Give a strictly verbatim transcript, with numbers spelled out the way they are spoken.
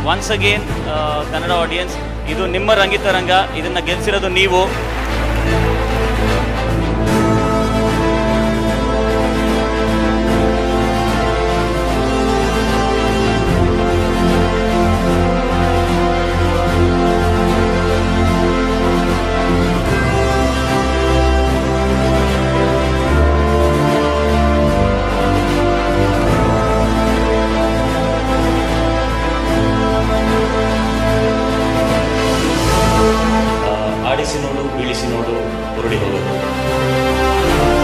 Once again Kannada audience, ಇದು ನಿಮ್ಮ ರಂಗಿತರಂಗ, ಇದನ್ನು ಗೆಲ್ಸಿರೋದು ನೀವು. ಆಡಿಸಿ ನೋಡು, ಬೀಳಿಸಿ ನೋಡು, ಹೊರಡಿ ಹೋಗೋದು.